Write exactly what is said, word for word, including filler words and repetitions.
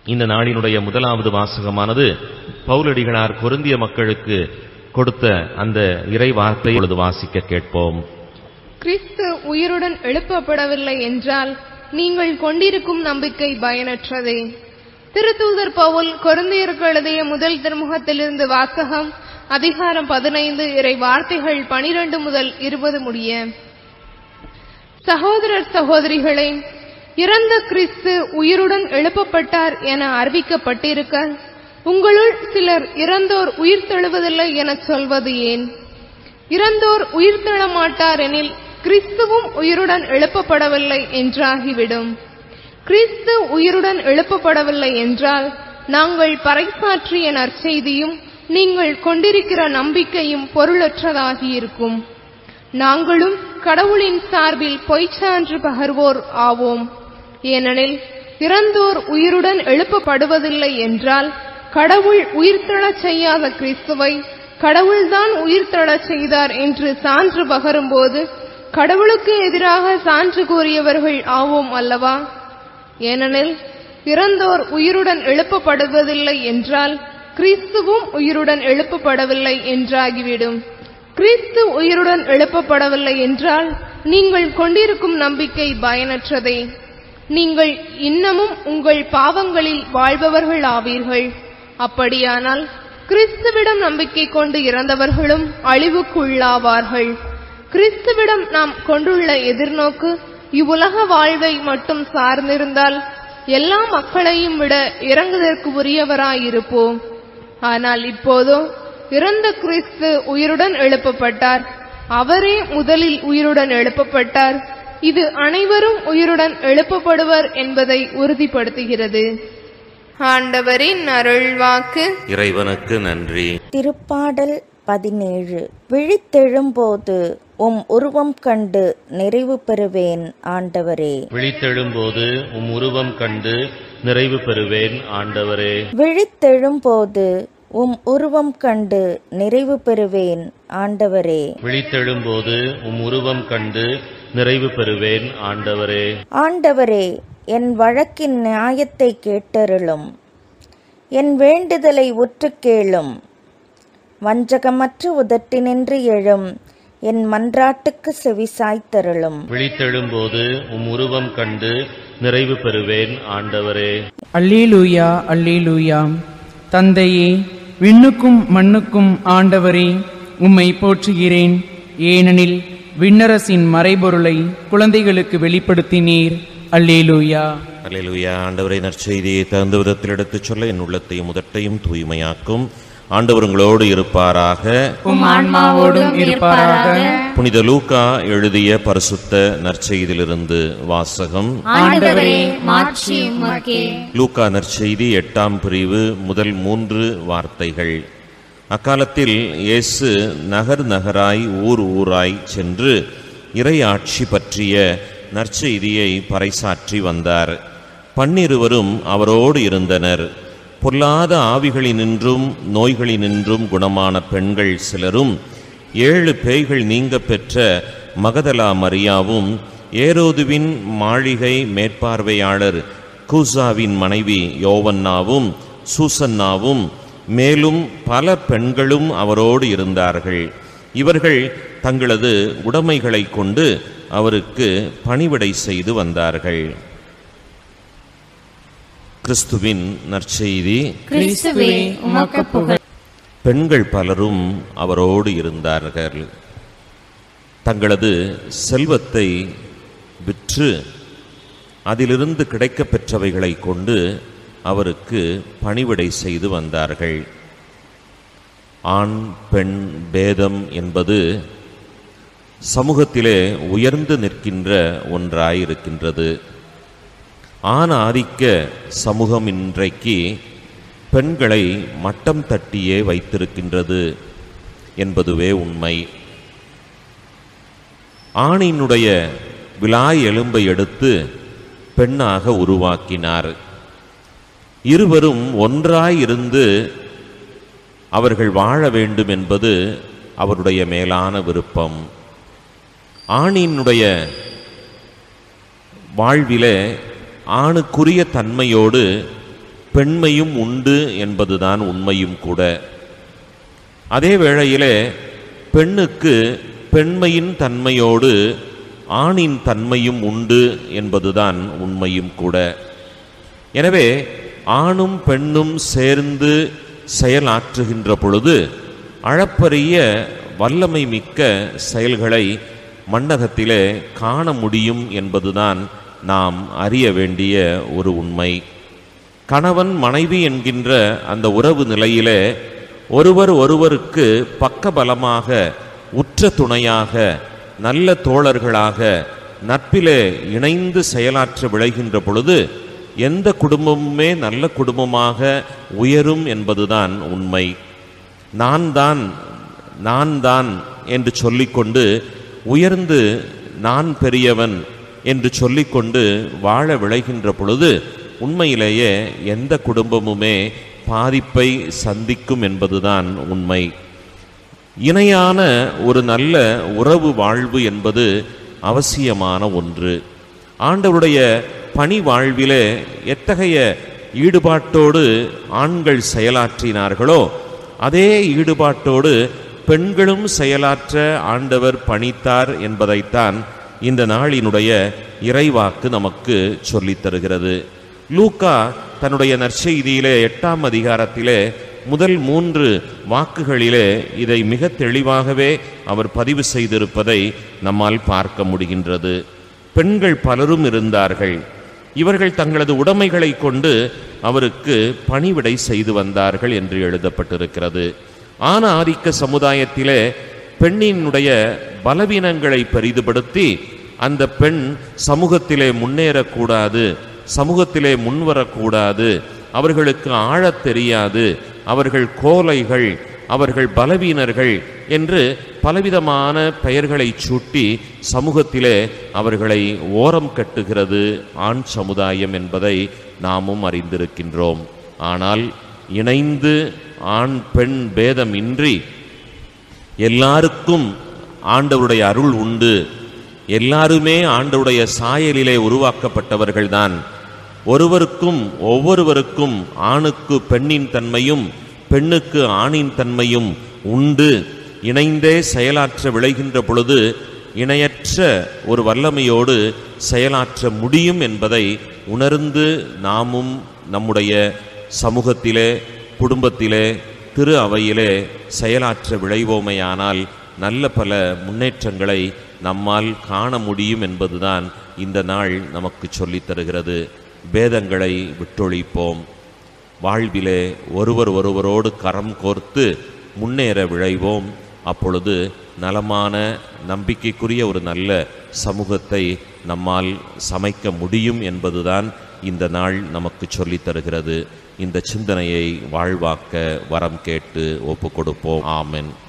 இந்த நாளினுடைய முதலாவது வாசகமானது பவுலடிகளார் கொரிந்திய மக்களுக்கு கொடுத்த அந்த இறை வார்த்தை பொழுது வாசிக்க கேட்போம். கிறிஸ்து உயிருடன் எழுப்பப்படவில்லை என்றால் நீங்கள் கொண்டிருக்கும் நம்பிக்கை பயனற்றதே. திருத்தூதர் பவுல் கொரிந்தியருக்கு எழுதிய முதல் திருமுகத்திலிருந்து வாசகம், அதிகாரம் பதினைந்து, இறை வார்த்தைகள் பனிரெண்டு முதல் இருபது முடிய. சகோதரர் சகோதரிகளே, இறந்த கிறிஸ்து உயிருடன் எழுப்பப்பட்டார் என அறிவிக்கப்பட்டிருக்க உங்களுள் சிலர் இறந்தோர் உயிர் தெழுவதில்லை என சொல்வது ஏன்? இறந்தோர் உயிர் தெழ மாட்டார் எனில் கிறிஸ்துவும் உயிருடன் எழுப்பப்படவில்லை என்றாகிவிடும். கிறிஸ்து உயிருடன் எழுப்பப்படவில்லை என்றால் நாங்கள் பறைசாற்றிய நற்செய்தியும் நீங்கள் கொண்டிருக்கிற நம்பிக்கையும் பொருளற்றதாகியிருக்கும். நாங்களும் கடவுளின் சார்பில் பொய்ச்சான்று பகர்வோர் ஆவோம். ஏனெனில் இறந்தோர் உயிருடன் எழுப்பப்படுவதில்லை என்றால் கடவுள் உயிர்த்தெழச் செய்யாத கிறிஸ்துவை கடவுள்தான் உயிர்த்தெழச் செய்தார் என்று சான்று பகரும்போது கடவுளுக்கு எதிராக சான்று கூறியவர்கள் ஆவோம் அல்லவா? ஏனெனில் இறந்தோர் உயிருடன் எழுப்பப்படுவதில்லை என்றால் கிறிஸ்துவும் உயிருடன் எழுப்பப்படவில்லை என்றாகிவிடும். கிறிஸ்து உயிருடன் எழுப்பப்படவில்லை என்றால் நீங்கள் கொண்டிருக்கும் நம்பிக்கை பயனற்றதே. நீங்கள் இன்னமும் உங்கள் பாவங்களில் வாழ்பவர்கள் ஆவீர்கள். அப்படியானால் கிறிஸ்துவிடம் நம்பிக்கை கொண்டு இறந்தவர்களும் அழிவுக்குள்ளாவார்கள். கிறிஸ்துவிடம் நாம் கொண்டுள்ள எதிர்நோக்கு இவ்வுலக வாழ்வை மட்டும் சார்ந்திருந்தால் எல்லா மக்களையும் விட இறங்குவதற்கு உரியவராயிருப்போம். ஆனால் இப்போதோ இறந்த கிறிஸ்து உயிருடன் எழுப்பப்பட்டார். அவரே முதலில் உயிருடன் எழுப்பப்பட்டார். இது அனைவரும் உயிருடன் எழுப்பப்படுவர் என்பதை உறுதிப்படுத்துகிறது. ஆண்டவரின் அருள்வாக்கு. இறைவனுக்கு நன்றி. திருப்பாடல் பதினேழு. விழித்தெழும்போது உம் உருவம் கண்டு நிறைவு பெறுவேன் ஆண்டவரே. விழித்தெழும்போது உம் உருவம் கண்டு நிறைவு பெறுவேன் ஆண்டவரே. விழித்தெழும்போது உம் உருவம் கண்டு நிறைவு பெறுவேன் ஆண்டவரே. விழித்தெழும்போது உம் உருவம் கண்டு நிறைவு பெறுவேன் ஆண்டவரே. ஆண்டவரே, என் வழக்கின் நியாயத்தை கேட்டருளும். என் வேண்டுதலை உற்று கேளும். வஞ்சகமற்ற உதட்டினின்று எழும் என் மன்றாட்டுக்கு செவிசாய்த்தருளும். விழித்தெழும்போது உம் உருவம் கண்டு நிறைவு பெறுவேன் ஆண்டவரே. அல்லேலூயா, அல்லேலூயா. தந்தையே, விண்ணுக்கும் மண்ணுக்கும் ஆண்டவரே, உம்மை போற்றுகிறேன். ஏனெனில் விண்ணரசின் மறைபொருளை குழந்தைகளுக்கு வெளிப்படுத்தினீர். அல்லேலூயா, அல்லேலூயா. ஆண்டவரை நற்செய்தியை தகுந்த விதத்தில் எடுத்துச் சொல்ல என் உள்ளத்தையும் உதட்டையும் தூய்மையாக்கும். ஆண்டவர் உங்களோடு இருப்பாராக, உம் ஆன்மாவோடும் இருப்பாராக. புனித லூக்கா எழுதிய பரிசுத்த நற்செய்தியிலிருந்து வாசகம். ஆண்டவரே, மாட்சி உமக்கே. லூக்கா நற்செய்தி எட்டாம் பிரிவு முதல் மூன்று வார்த்தைகள். அக்காலத்தில் இயேசு நகர் நகராய் ஊர் ஊராய் சென்று இறையாட்சி பற்றிய நற்செய்தியை பறைசாற்றி வந்தார். பன்னிருவரும் அவரோடு இருந்தனர். பொல்லாத ஆவிகளினின்றும் நோய்களினின்றும் குணமான பெண்கள் சிலரும், ஏழு பேய்கள் நீங்க பெற்ற மகதலா மரியாவும், ஏரோதுவின் மாளிகை மேற்பார்வையாளர் கூசாவின் மனைவி யோவன்னாவும் சூசன்னாவும், மேலும் பல பெண்களும் அவரோடு இருந்தார்கள். இவர்கள் தங்களது உடைமைகளை கொண்டு அவருக்கு பணிவிடை செய்து வந்தார்கள். கிறிஸ்துவின் நற்செய்தி. கிறிஸ்துவே, உமக்கு புகழ். பெண்கள் பலரும் அவரோடு இருந்தார்கள். தங்களது செல்வத்தை விற்று அதிலிருந்து கிடைக்கப் பெற்றவைகளை கொண்டு அவருக்கு பணிவிடை செய்து வந்தார்கள். ஆண் பெண் பேதம் என்பது சமூகத்திலே உயர்ந்து நிற்கின்ற ஒன்றாயிருக்கின்றது. ஆண் ஆதிக்க சமூகம் இன்றைக்கு பெண்களை மட்டம் தட்டியே வைத்திருக்கின்றது என்பதுவே உண்மை. ஆணினுடைய விலாய் எலும்பை எடுத்து பெண்ணாக உருவாக்கினார். இருவரும் ஒன்றாயிருந்து அவர்கள் வாழ வேண்டும் என்பது அவருடைய மேலான விருப்பம். ஆணினுடைய வாழ்விலே ஆணுக்குரிய தன்மையோடு பெண்மையும் உண்டு என்பதுதான் உண்மையும் கூட. அதே வேளையிலே பெண்ணுக்கு பெண்மையின் தன்மையோடு ஆணின் தன்மையும் உண்டு என்பதுதான் உண்மையும் கூட. எனவே ஆணும் பெண்ணும் சேர்ந்து செயலாற்றுகின்ற பொழுது அளப்பரிய வல்லமை மிக்க செயல்களை மண்ணகத்திலே காண முடியும் என்பதுதான் நாம் அறிய வேண்டிய ஒரு உண்மை. கணவன் மனைவி என்கின்ற அந்த உறவு நிலையிலே ஒருவர் ஒருவருக்கு பக்கபலமாக, உற்ற துணையாக, நல்ல தோழர்களாக, நட்பிலே இணைந்து செயலாற்ற விளைகின்ற பொழுது எந்த குடும்பமுமே நல்ல குடும்பமாக உயரும் என்பதுதான் உண்மை. நான் தான் நான் தான் என்று சொல்லிக்கொண்டு உயர்ந்து நான் பெரியவன் என்று சொல்லிக்கொண்டு வாழ விளைகின்ற பொழுது உண்மையிலேயே எந்த குடும்பமுமே பாதிப்பை சந்திக்கும் என்பதுதான் உண்மை. இணையான ஒரு நல்ல உறவு வாழ்வு என்பது அவசியமான ஒன்று. ஆண்டவருடைய பணி வாழ்விலே எத்தகைய ஈடுபாட்டோடு ஆண்கள் செயலாற்றினார்களோ அதே ஈடுபாட்டோடு பெண்களும் செயலாற்ற ஆண்டவர் பணித்தார் என்பதைத்தான் இந்த நாளினுடைய இறைவாக்கு நமக்கு சொல்லித் தருகிறது. லூக்கா தன்னுடைய நற்செய்தியிலே எட்டாம் அதிகாரத்திலே முதல் மூன்று வாக்குகளிலே இதை மிக தெளிவாகவே அவர் பதிவு செய்திருப்பதை நம்மால் பார்க்க முடிகின்றது. பெண்கள் பலரும் இருந்தார்கள். இவர்கள் தங்களது உடைமைகளை கொண்டு அவருக்கு பணிவிடை செய்து வந்தார்கள் என்று எழுதப்பட்டிருக்கிறது. ஆன ஆதிக்க சமுதாயத்திலே பெண்ணினுடைய பலவீனங்களை பெரிதுபடுத்தி அந்த பெண் சமூகத்திலே முன்னேறக்கூடாது, சமூகத்திலே முன்வரக்கூடாது, அவர்களுக்கு ஆழத் தெரியாது, அவர்கள் கோலைகள், அவர்கள் பலவீனர்கள் என்று பலவிதமான பெயர்களை சூட்டி சமூகத்திலே அவர்களை ஓரம் கட்டுகிறது ஆண் சமுதாயம் என்பதை நாமும் அறிந்திருக்கின்றோம். ஆனால் இணைந்து ஆண் பெண் பேதம் இன்றி எல்லாருக்கும் ஆண்டவருடைய அருள் உண்டு, எல்லாருமே ஆண்டவருடைய சாயலிலே உருவாக்கப்பட்டவர்கள்தான். ஒருவருக்கும் ஒவ்வொருவருக்கும் ஆணுக்கு பெண்ணின் தன்மையும் பெண்ணுக்கு ஆணின் தன்மையும் உண்டு. இணைந்தே செயலாற்ற விளைகின்ற பொழுது இணையற்ற ஒரு வல்லமையோடு செயலாற்ற முடியும் என்பதை உணர்ந்து நாமும் நம்முடைய சமூகத்திலே, குடும்பத்திலே, திரு அவையிலே செயலாற்ற விளைவோமையானால் நல்ல பல முன்னேற்றங்களை நம்மால் காண முடியும் என்பதுதான் இந்த நாள் நமக்கு சொல்லித் தருகிறது. பேதங்களை விட்டொழிப்போம். வாழ்விலே ஒருவர் ஒருவரோடு கரம் கோர்த்து முன்னேற விழைவோம். அப்பொழுது நலமான நம்பிக்கைக்குரிய ஒரு நல்ல சமூகத்தை நம்மால் சமைக்க முடியும் என்பதுதான் இந்த நாள் நமக்கு சொல்லித் தருகிறது. இந்த சிந்தனையை வாழ்வாக்க வரம் கேட்டு ஒப்பு கொடுப்போம். ஆமென்.